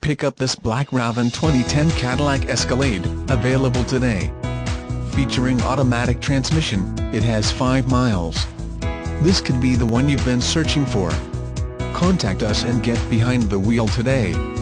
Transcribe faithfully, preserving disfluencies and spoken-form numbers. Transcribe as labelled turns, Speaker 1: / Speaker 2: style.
Speaker 1: pick up this black Raven twenty ten Cadillac Escalade, available today. Featuring automatic transmission, it has five miles. This could be the one you've been searching for. Contact us and get behind the wheel today.